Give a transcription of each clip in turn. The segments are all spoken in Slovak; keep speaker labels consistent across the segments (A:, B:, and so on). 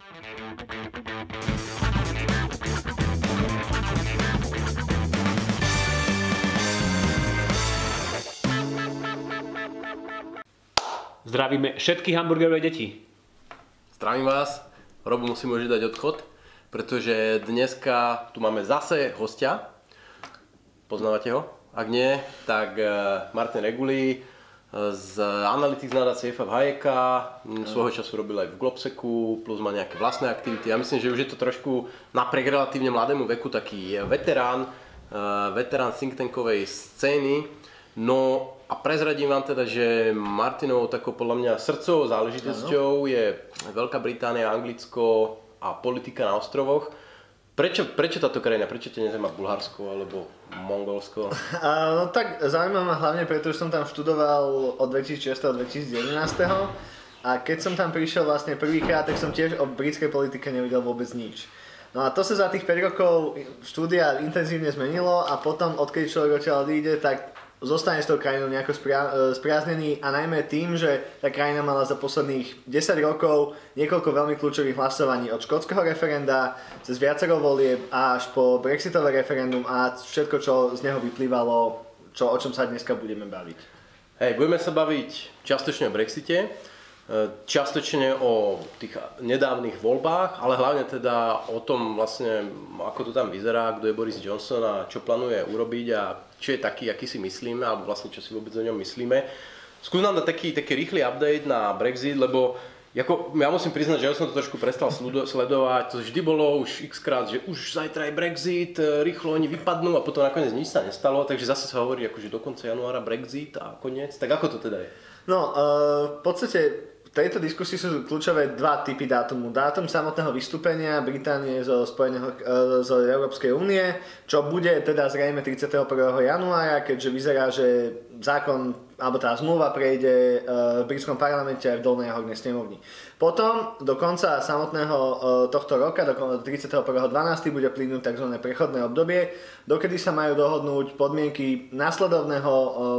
A: Zdravíme všetky hamburgerové deti.
B: Zdravím vás. Robo musí môže dať odchod, pretože dneska tu máme zase hostia. Poznávate ho? Ak nie, tak Martin Reguli z Analytics nadácie FF Hayeka, svojho času robil aj v Globseku, plus má nejaké vlastné aktivity. Ja myslím, že už je to trošku napriek relatívne mladému veku taký veterán think tankovej scény. No a prezradím vám teda, že Martinovou takou podľa mňa srdcovou záležitosťou je Veľká Británia, Anglicko a politika na ostrovoch. Prečo táto krajina? Prečo ťa nezaujíma Bulharsko alebo Mongolsko?
C: No tak zaujíma ma hlavne, pretože som tam študoval od 2006. do 2011. A keď som tam prišiel vlastne prvýkrát, tak som tiež o britskej politike nevidel vôbec nič. No a to sa za tých 5 rokov štúdia intenzívne zmenilo a potom, odkedy človek odtiaľ odíde, tak zostane s tou krajinou nejako spriaznený a najmä tým, že tá krajina mala za posledných 10 rokov niekoľko veľmi kľúčových hlasovaní od škótskeho referenda cez viacero volieb až po brexitové referendum a všetko, čo z neho vyplývalo, o čom sa dneska budeme baviť.
B: Budeme sa baviť čiastočne o Brexite, čiastočne o tých nedávnych voľbách, ale hlavne teda o tom vlastne, ako to tam vyzerá, kto je Boris Johnson a čo plánuje urobiť a či je taký, aký si myslíme, alebo vlastne čo si vôbec o ňom myslíme. Skús nám dať taký rýchly update na Brexit, lebo ja musím priznať, že ja som to trošku prestal sledovať, to vždy bolo už x-krát, že už zajtra je Brexit, rýchlo oni vypadnú a potom nakoniec nič sa nestalo, takže zase sa hovorí akože do konca januára Brexit a koniec, tak ako to teda je?
C: No, v podstate v tejto diskusii sú kľúčové dva typy dátumu. Dátum samotného vystúpenia Británie z Európskej únie, čo bude teda zrejme 31. januára, keďže vyzerá, že zákon alebo tá zmluva prejde v britskom parlamente aj v dolnej a hornej snemovni. Potom do konca samotného tohto roka, do 31.12. bude plynúť tzv. Prechodné obdobie, dokedy sa majú dohodnúť podmienky následovného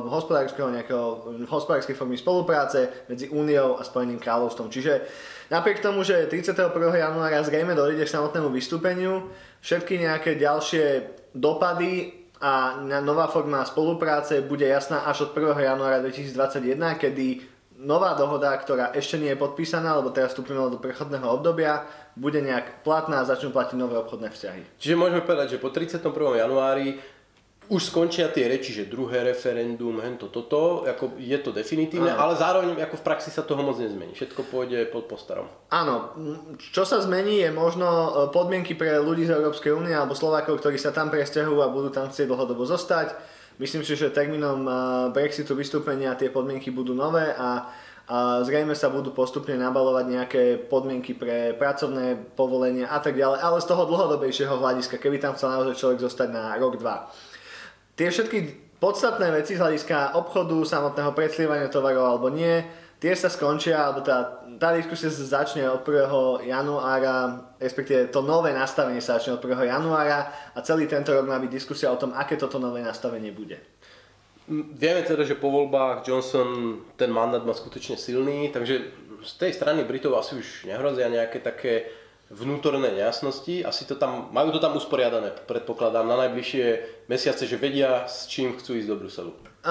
C: hospodárskej formy spolupráce medzi Úniou a Spojeným kráľovstvom. Čiže napriek tomu, že 31. januára zrejme dojde k samotnému vystúpeniu, všetky nejaké ďalšie dopady a nová forma spolupráce bude jasná až od 1. januára 2021, kedy nová dohoda, ktorá ešte nie je podpísaná, lebo teraz vstúpime do prechodného obdobia, bude nejak platná a začnú platiť nové obchodné vzťahy.
B: Čiže môžeme povedať, že po 31. januári už skončia tie reči, že druhé referendum, toto, ako je to definitívne, ale zároveň ako v praxi sa toho moc nezmení. Všetko pôjde po starom.
C: Áno, čo sa zmení je možno podmienky pre ľudí z Európskej únie alebo Slovákov, ktorí sa tam presťahujú a budú tam chcieť dlhodobo zostať. Myslím si, že termínom Brexitu vystúpenia tie podmienky budú nové a zrejme sa budú postupne nabalovať nejaké podmienky pre pracovné povolenia a tak ďalej, ale z toho dlhodobejšieho hľadiska, keby tam chcel naozaj človek zostať na rok, dva. Tie všetky podstatné veci z hľadiska obchodu, samotného predslievania tovarov alebo nie, tie sa skončia, alebo tá diskusia sa začne od 1. januára, respektíve to nové nastavenie sa začne od 1. januára a celý tento rok má byť diskusia o tom, aké toto nové nastavenie bude.
B: Vieme teda, že po voľbách Johnson ten mandát má skutočne silný, takže z tej strany Britov asi už nehrozia nejaké také vnútorné nejasnosti, majú to tam usporiadané, predpokladám, na najbližšie mesiace, že vedia, s čím chcú ísť do Bruselu.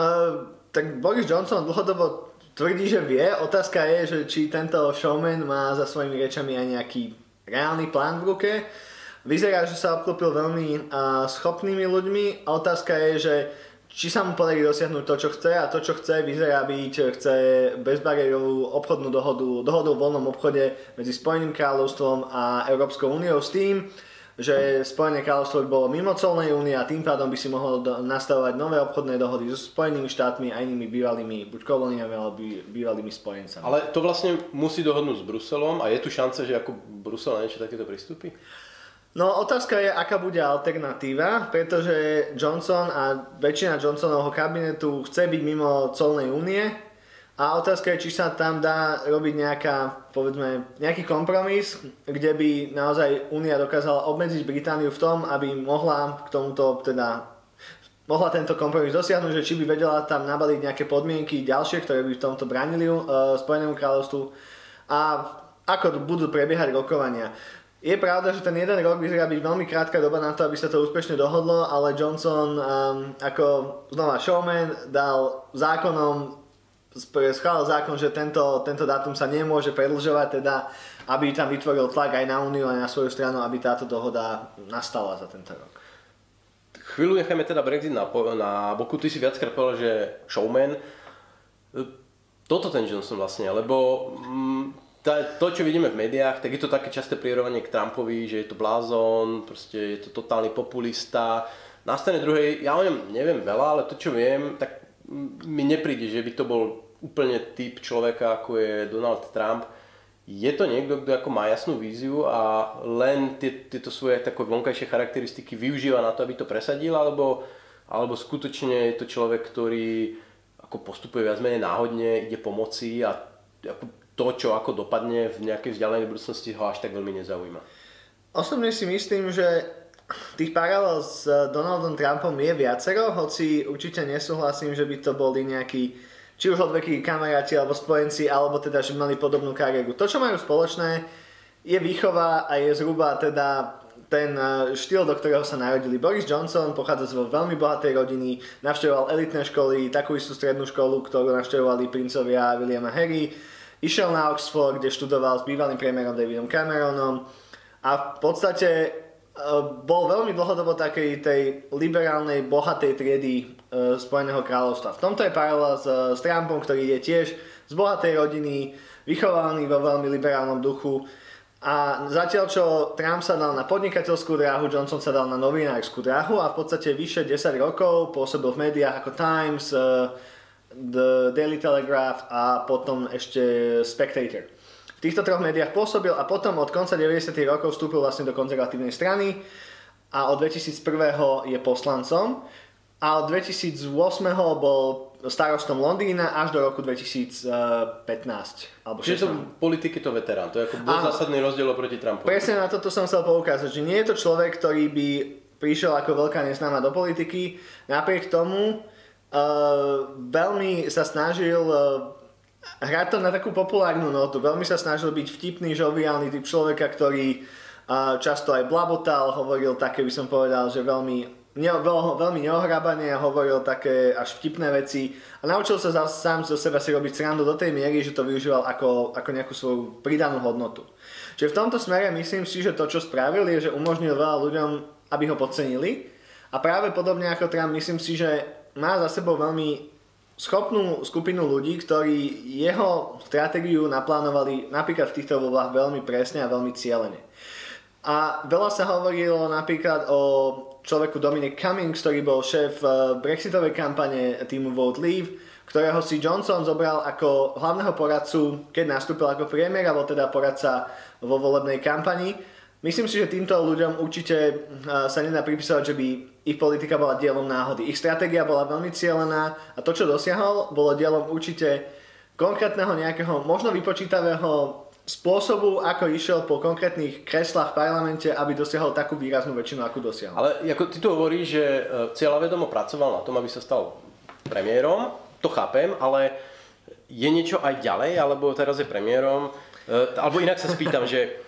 C: Tak Boris Johnson dlhodobo tvrdí, že vie. Otázka je, že či tento showman má za svojimi rečami aj nejaký reálny plán v ruke. Vyzerá, že sa obklopil veľmi schopnými ľuďmi a otázka je, že či sa mu podarí dosiahnuť to, čo chce, a to, čo chce, vyzerá byť, chce bezbariérovú obchodnú dohodu o voľnom obchode medzi Spojeným kráľovstvom a Európskou úniou s tým, že Spojené kráľovstvo by bolo mimo colnej únie a tým pádom by si mohlo nastavovať nové obchodné dohody so Spojenými štátmi a inými bývalými buď kolóniami alebo bývalými spojencami. Ale
B: to vlastne musí dohodnúť s Bruselom a je tu šanca, že ako Brusel na niečo takéto pristúpi?
C: No otázka je, aká bude alternatíva, pretože Johnson a väčšina Johnsonovho kabinetu chce byť mimo colnej únie a otázka je, či sa tam dá robiť nejaký kompromis, kde by naozaj únia dokázala obmedziť Britániu v tom, aby mohla tento kompromis dosiahnuť, že či by vedela tam nabaliť nejaké podmienky ďalšie, ktoré by v tomto bránili Spojenému kráľovstvu. A ako budú prebiehať rokovania. Je pravda, že ten jeden rok vyzerá byť veľmi krátka doba na to, aby sa to úspešne dohodlo, ale Johnson ako znova showman dal zákonom, schválil zákon, že tento dátum sa nemôže predĺžovať, teda aby tam vytvoril tlak aj na Úniu, aj na svoju stranu, aby táto dohoda nastala za tento rok.
B: Chvíľu nechajme teda Brexit na boku. Ty si viackrát povedal, že showman. Toto ten Johnson vlastne, lebo to, čo vidíme v médiách, tak je to také časté prirovnanie k Trumpovi, že je to blázon, proste je to totálny populista. Na strane druhej, ja o ňom neviem veľa, ale to, čo viem, tak mi nepríde, že by to bol úplne typ človeka, ako je Donald Trump. Je to niekto, kto ako má jasnú víziu a len tieto svoje také vonkajšie charakteristiky využíva na to, aby to presadil, alebo skutočne je to človek, ktorý ako postupuje viac menej náhodne, ide pomoci a to, čo ako dopadne v nejakej vzdialenej budúcnosti, ho až tak veľmi nezaujíma.
C: Osobne si myslím, že tých paralel s Donaldom Trumpom je viacero, hoci určite nesúhlasím, že by to boli nejakí či už odvekí kamaráti alebo spojenci, alebo teda, že mali podobnú kariéru. To, čo majú spoločné, je výchova a je zhruba teda ten štýl, do ktorého sa narodili. Boris Johnson pochádza z veľmi bohatej rodiny, navštevoval elitné školy, takú istú strednú školu, ktorú navštevovali princovia William a Harry. Išiel na Oxford, kde študoval s bývalým premiérom Davidom Cameronom a v podstate bol veľmi dlhodobo takej tej liberálnej, bohatej triedy Spojeného kráľovstva. V tomto je paralela s Trumpom, ktorý je tiež z bohatej rodiny, vychovaný vo veľmi liberálnom duchu. A zatiaľ, čo Trump sa dal na podnikateľskú dráhu, Johnson sa dal na novinárskú dráhu a v podstate vyše 10 rokov pôsobil v médiách ako Times, The Daily Telegraph a potom ešte Spectator. V týchto troch médiách pôsobil a potom od konca 90. rokov vstúpil vlastne do konzervatívnej strany a od 2001. je poslancom a od 2008. bol starostom Londýna až do roku 2015. Alebo
B: čiže to politiky to veterán, to je ako dosť zásadný rozdiel oproti Trumpovi.
C: Presne na toto som chcel poukázať, že nie je to človek, ktorý by prišiel ako veľká neznáma do politiky, napriek tomu veľmi sa snažil hrať to na takú populárnu notu. Veľmi sa snažil byť vtipný, žoviálny typ človeka, ktorý často aj blabotal, hovoril také, by som povedal, že veľmi neohrabané a hovoril také až vtipné veci a naučil sa sám zo seba si robiť srandu do tej miery, že to využíval ako nejakú svoju pridanú hodnotu. Čiže v tomto smere myslím si, že to, čo spravil, je, že umožnil veľa ľuďom, aby ho podcenili a práve podobne ako Trump, myslím si, že má za sebou veľmi schopnú skupinu ľudí, ktorí jeho stratégiu naplánovali napríklad v týchto voľbách veľmi presne a veľmi cieľene. A veľa sa hovorilo napríklad o človeku Dominic Cummings, ktorý bol šéf brexitovej kampane týmu Vote Leave, ktorého si Johnson zobral ako hlavného poradcu, keď nastúpil ako premiér, alebo teda poradca vo volebnej kampani. Myslím si, že týmto ľuďom určite sa nedá pripisovať, že by ich politika bola dielom náhody. Ich stratégia bola veľmi cielená a to, čo dosiahol, bolo dielom určite konkrétneho nejakého, možno vypočítavého spôsobu, ako išiel po konkrétnych kreslách v parlamente, aby dosiahol takú výraznú väčšinu, akú dosiahol.
B: Ale ako ty tu hovoríš, že cieľavedomo pracoval na tom, aby sa stal premiérom, to chápem, ale je niečo aj ďalej, alebo teraz je premiérom, alebo inak sa spýtam, že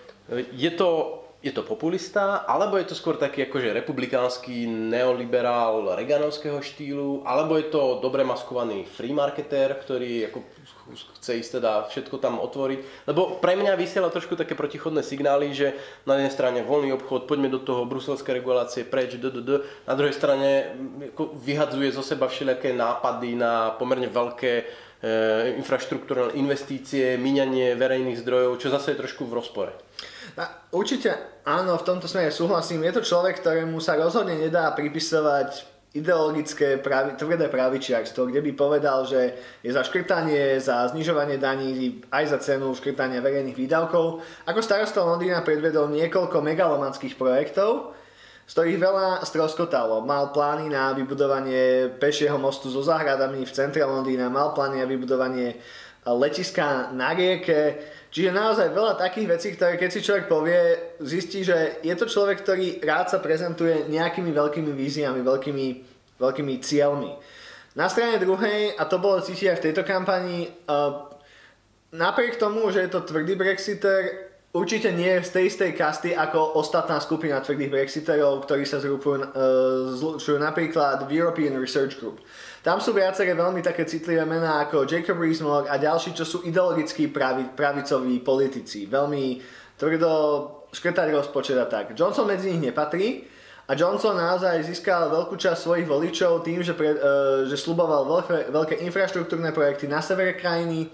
B: je to populista, alebo je to skôr taký akože republikánsky neoliberál reaganovského štýlu, alebo je to dobre maskovaný free marketer, ktorý ako chce ísť teda všetko tam otvoriť. Lebo pre mňa vysiela trošku také protichodné signály, že na jednej strane voľný obchod, poďme do toho, bruselské regulácie, preč, na druhej strane vyhadzuje zo seba všelijaké nápady na pomerne veľké infraštruktúrne investície, míňanie verejných zdrojov, čo zase je trošku v rozpore.
C: Určite áno, v tomto smere súhlasím. Je to človek, ktorému sa rozhodne nedá pripisovať ideologické tvrdé pravičiarstvo, kde by povedal, že je za škrtanie, za znižovanie daní, aj za cenu škrtania verejných výdavkov. Ako starosta Londýna predvedol niekoľko megalomanských projektov, z ktorých veľa stroskotalo. Mal plány na vybudovanie pešieho mostu so záhradami v centre Londýna, mal plány na vybudovanie letiska na rieke. Čiže naozaj veľa takých vecí, ktoré keď si človek povie, zistí, že je to človek, ktorý rád sa prezentuje nejakými veľkými víziami, veľkými cieľmi. Na strane druhej, a to bolo cítiť aj v tejto kampani, napriek tomu, že je to tvrdý Brexiter, určite nie je z tej istej kasty ako ostatná skupina tvrdých Brexiterov, ktorí sa zlučujú napríklad v European Research Group. Tam sú viaceré veľmi také citlivé mená ako Jacob Rees-Mogg a ďalší, čo sú ideologickí pravicoví politici. Veľmi tvrdo škrtať rozpočet a tak. Johnson medzi nich nepatrí a Johnson naozaj získal veľkú časť svojich voličov tým, že sľuboval veľké infraštruktúrne projekty na severe krajiny,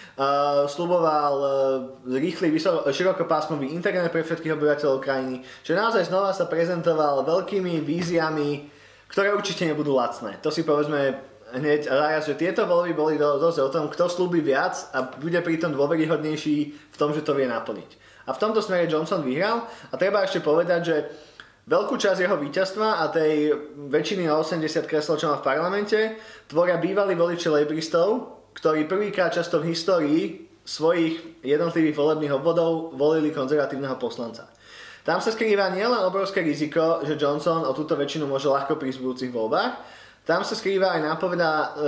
C: sľuboval rýchly, širokopásmový internet pre všetkých obyvateľov krajiny, že naozaj znova sa prezentoval veľkými víziami, ktoré určite nebudú lacné. To si povedzme hneď zaraz, že tieto voľby boli dosť o tom, kto slúbi viac a bude pritom dôveryhodnejší v tom, že to vie naplniť. A v tomto smere Johnson vyhral a treba ešte povedať, že veľkú časť jeho víťazstva a tej väčšiny 80 kresel, čo má v parlamente, tvoria bývalí voliči Labouristov, ktorí prvýkrát často v histórii svojich jednotlivých volebných obvodov volili konzervatívneho poslanca. Tam sa skrýva nielen obrovské riziko, že Johnson o túto väčšinu môže ľahko prísť v budúcich voľbách, tam sa skrýva aj nápoveda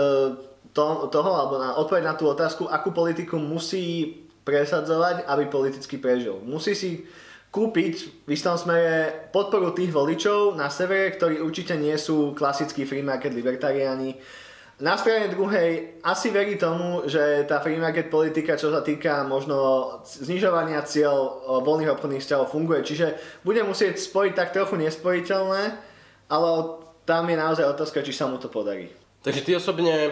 C: toho, alebo na odpoveď na tú otázku, akú politiku musí presadzovať, aby politicky prežil. Musí si kúpiť v istom smere podporu tých voličov na severe, ktorí určite nie sú klasickí free market libertariáni. Na strane druhej asi verí tomu, že tá free market politika, čo sa týka možno znižovania cieľ voľných obchodných vzťahov, funguje. Čiže bude musieť spojiť tak trochu nespojiteľné, ale tam je naozaj otázka, či sa mu to podarí.
B: Takže ty osobne,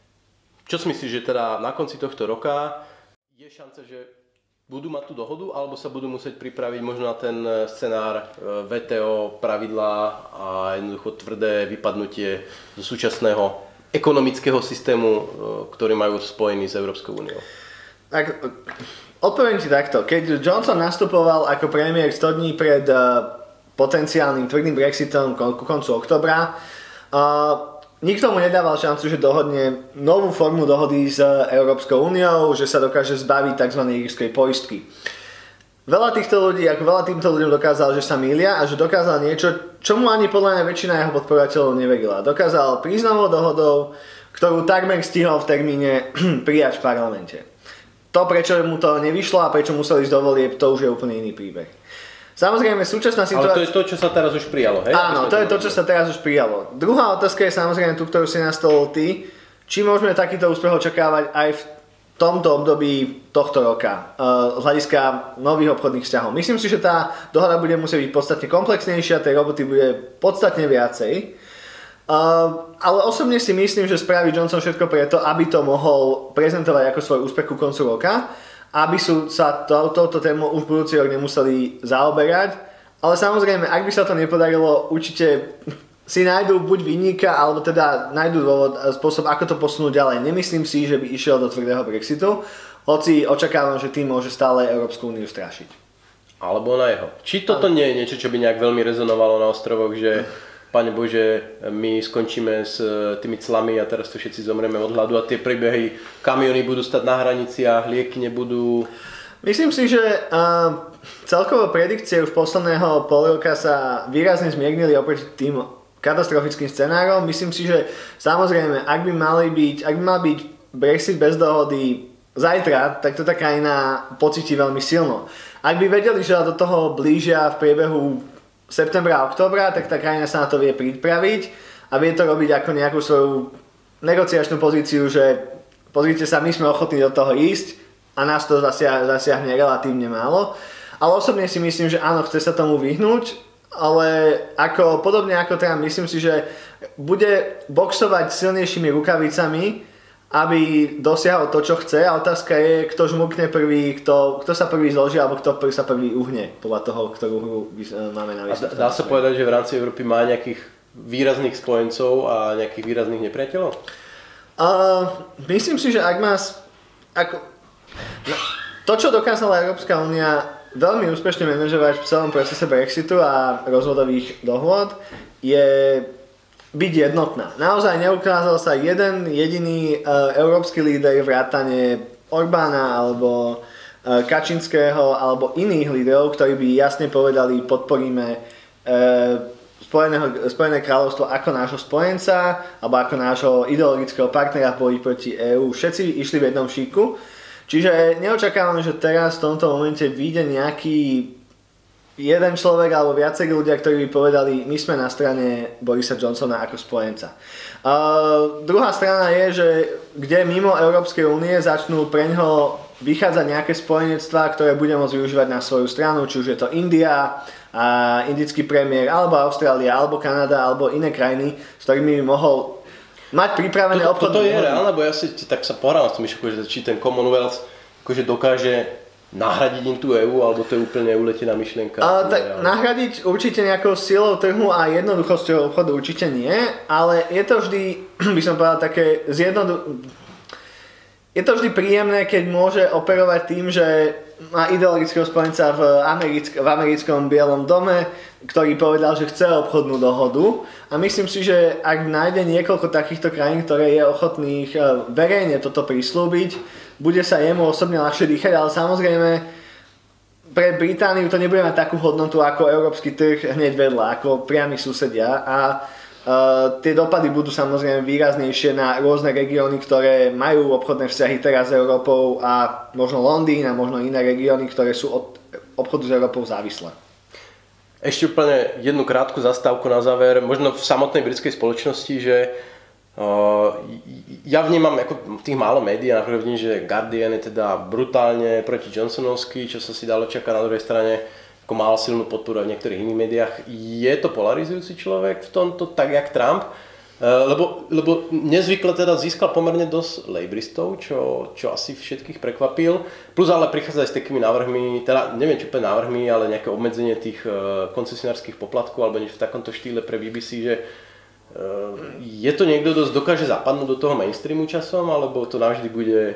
B: čo si myslíš, že teda na konci tohto roka je šanca, že budú mať tú dohodu, alebo sa budú musieť pripraviť možno na ten scenár VTO, pravidlá a jednoducho tvrdé vypadnutie zo súčasného ekonomického systému, ktorý majú spojený s Európskou úniou?
C: Tak, odpoviem ti takto. Keď Johnson nastupoval ako premiér 100 dní pred potenciálnym tvrdým Brexitom ku koncu októbra, nikto mu nedával šancu, že dohodne novú formu dohody s Európskou úniou, že sa dokáže zbaviť tzv. Írskej poistky. Veľa týmto ľuďom dokázal, že sa mýlia a že dokázal niečo, čomu ani podľa mňa väčšina jeho podporovateľov neverila. Dokázal prísť novou dohodou, ktorú takmer stihol v termíne prijať v parlamente. To, prečo mu to nevyšlo a prečo musel ísť do volieb, to už je úplne iný príbeh. Samozrejme, súčasná situácia...
B: Ale to je to, čo sa teraz už prijalo, hej?
C: Áno, to je to, čo sa teraz už prijalo. Druhá otázka je samozrejme tú, ktorú si nastolil ty. Či môžeme takýto úspech očakávať aj v tomto období tohto roka z hľadiska nových obchodných vzťahov. Myslím si, že tá dohoda bude musieť byť podstatne komplexnejšia, tej roboty bude podstatne viacej. Ale osobne si myslím, že spraví Johnson všetko preto, aby to mohol prezentovať ako svoj úspech ku koncu roka, aby sa touto tému už budúci rok nemuseli zaoberať. Ale samozrejme, ak by sa to nepodarilo, určite si nájdú buď vinníka, alebo teda nájdú spôsob, ako to posunúť ďalej. Nemyslím si, že by išiel do tvrdého Brexitu, hoci očakávam, že tým môže stále Európsku úniu strašiť.
B: Alebo na jeho. Či toto nie je niečo, čo by nejak veľmi rezonovalo na ostrovoch, že Pane Bože, my skončíme s tými clami a teraz tu všetci zomreme od hladu a tie príbehy, kamiony budú stať na hraniciach, lieky nebudú...
C: Myslím si, že celkovo predikcie už posledného pol roka sa výrazne zmiernili oproti tým katastrofickým scenárom. Myslím si, že samozrejme, ak by mal byť Brexit bez dohody zajtra, tak to tá krajina pocíti veľmi silno. Ak by vedeli, že do toho blížia v priebehu septembra a októbra, tak tá krajina sa na to vie pripraviť a vie to robiť ako nejakú svoju negociačnú pozíciu, že pozrite sa, my sme ochotní do toho ísť a nás to zasiahne relatívne málo. Ale osobne si myslím, že áno, chce sa tomu vyhnúť, ale podobne ako Trump, myslím si, že bude boxovať silnejšími rukavicami, aby dosiahol to, čo chce. A otázka je, kto žmukne prvý, kto sa prvý zloží, alebo kto sa prvý uhne, podľa toho, ktorú hru máme na výsledku.
B: Dá sa povedať, že v rámci Európy má nejakých výrazných spojencov a nejakých výrazných nepriateľov?
C: Myslím si, že ak má... To, čo dokázala Európska únia veľmi úspešne manažovať v celom procese Brexitu a rozvodových dohôd, je byť jednotná. Naozaj neukázal sa jeden jediný európsky líder vrátane Orbána alebo Kačinského alebo iných líderov, ktorí by jasne povedali, podporíme Spojené kráľovstvo ako nášho spojenca alebo ako nášho ideologického partnera v boji proti EÚ. Všetci išli v jednom šíku. Čiže neočakávam, že teraz v tomto momente vyjde nejaký jeden človek alebo viacerí ľudia, ktorí by povedali, my sme na strane Borisa Johnsona ako spojenca. Druhá strana je, že kde mimo Európskej únie začnú preňho vychádzať nejaké spojenectvá, ktoré bude môcť využívať na svoju stranu, či už je to India, indický premiér, alebo Austrália, alebo Kanada, alebo iné krajiny, s ktorými by mohol mať pripravené obchodné.
B: Toto je reálne, bo ja si tak sa pohrám s tým, že či ten Commonwealth akože dokáže nahradiť im tú EU, alebo to je úplne uletená myšlienka?
C: Tak nahradiť určite nejakou silou trhu a jednoduchosťou obchodu určite nie, ale je to vždy, by som povedal, také je to vždy príjemné, keď môže operovať tým, že má ideologického spojenca v americkom Bielom dome, ktorý povedal, že chce obchodnú dohodu. A myslím si, že ak nájde niekoľko takýchto krajín, ktoré je ochotných verejne toto prislúbiť, bude sa jemu osobne ľahšie dýchať, ale samozrejme pre Britániu to nebude mať takú hodnotu ako európsky trh hneď vedľa, ako priami susedia a tie dopady budú samozrejme výraznejšie na rôzne regióny, ktoré majú obchodné vzťahy teraz s Európou a možno Londýn a možno iné regióny, ktoré sú od obchodu s Európou závislé.
B: Ešte úplne jednu krátku zastávku na záver, možno v samotnej britskej spoločnosti, že ja vnímam ako tých málo médií, napríklad vidím, že Guardian je teda brutálne proti Johnsonovský, čo sa si dalo čakať, na druhej strane ako mal silnú podporu v niektorých iných médiách. Je to polarizujúci človek v tomto, tak jak Trump? Lebo nezvykle teda získal pomerne dosť labouristov, čo asi všetkých prekvapil. Plus ale prichádza aj s takými návrhmi, teda neviem či úplne návrhmi, ale nejaké obmedzenie tých koncesionárskych poplatkov alebo niečo v takomto štýle pre BBC, že je to niekto, kto dokáže zapadnúť do toho mainstreamu časom, alebo to navždy bude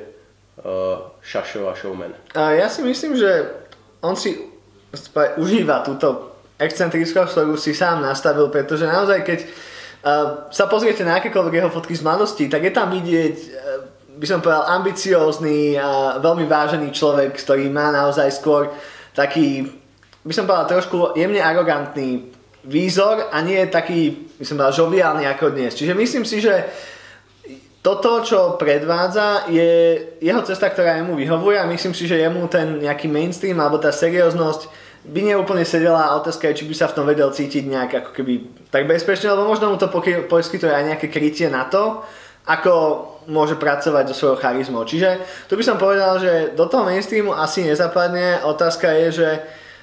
B: šašo a showman?
C: Ja si myslím, že on si užíva túto excentrickosť, ktorú si sám nastavil, pretože naozaj keď sa pozriete na akékoľvek jeho fotky z mladosti, tak je tam vidieť, by som povedal, ambiciózny a veľmi vážený človek, ktorý má naozaj skôr taký, by som povedal, trošku jemne arogantný výzor a nie je taký, by som povedal, žoviálny ako dnes. Čiže myslím si, že toto, čo predvádza, je jeho cesta, ktorá jemu vyhovuje a myslím si, že jemu ten nejaký mainstream alebo tá serióznosť by neúplne sedela a otázka je, či by sa v tom vedel cítiť nejak ako keby tak bezpečne, lebo možno mu to poskytuje aj nejaké krytie na to, ako môže pracovať so svojou charizmou. Čiže tu by som povedal, že do toho mainstreamu asi nezapadne. Otázka je, že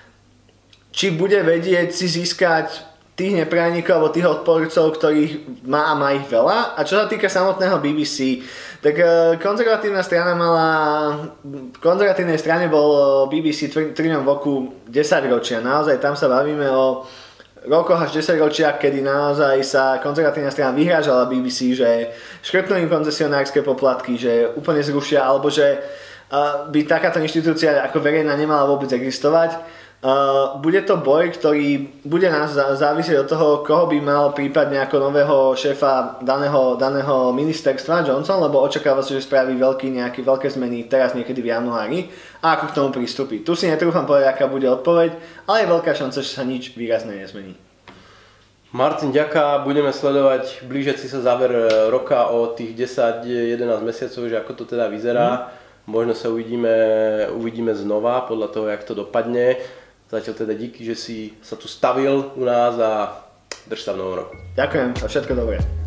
C: či bude vedieť si získať tých neprianíkov alebo tých odporcov, ktorých má a má ich veľa. A čo sa týka samotného BBC, tak konzervatívna konzervatívnej strane bol BBC trňom v oku 10 ročia. Naozaj tam sa bavíme o rokoch až 10 ročiach, kedy naozaj sa konzervatívna strana vyhrážala BBC, že škrtnú im koncesionárske poplatky, že úplne zrušia, alebo že by takáto inštitúcia ako verejná nemala vôbec existovať. Bude to boj, ktorý bude nás závisieť od toho, koho by mal prípadne ako nového šéfa daného ministerstva Johnson, lebo očakáva sa, že spraví veľké zmeny teraz niekedy v januári a ako k tomu pristúpi. Tu si netrúfam povedať, aká bude odpoveď, ale je veľká šanca, že sa nič výrazné nezmení.
B: Martin, ďaká, budeme sledovať blížiaci sa záver roka o tých 10-11 mesiacov, že ako to teda vyzerá. Možno sa uvidíme znova podľa toho, jak to dopadne. Zatiaľ teda díky, že si sa tu stavil u nás a drž sa v novom roku.
C: Ďakujem a všetko dobré.